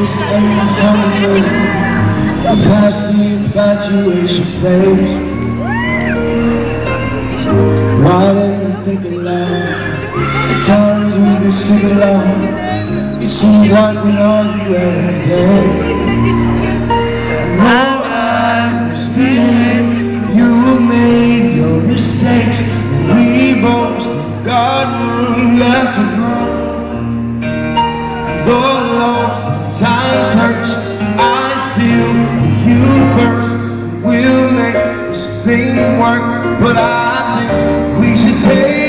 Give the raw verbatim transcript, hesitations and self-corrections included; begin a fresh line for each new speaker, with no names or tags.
this ain't a honeymoon. The past the infatuation phase. Why didn't I think aloud? At times we could sing along. It seems like we argue every day. No, I was feeling you made your mistakes, and we both still got room left to grow. Though love sometimes hurts, I still put you first. We'll make this thing work, but I think we should take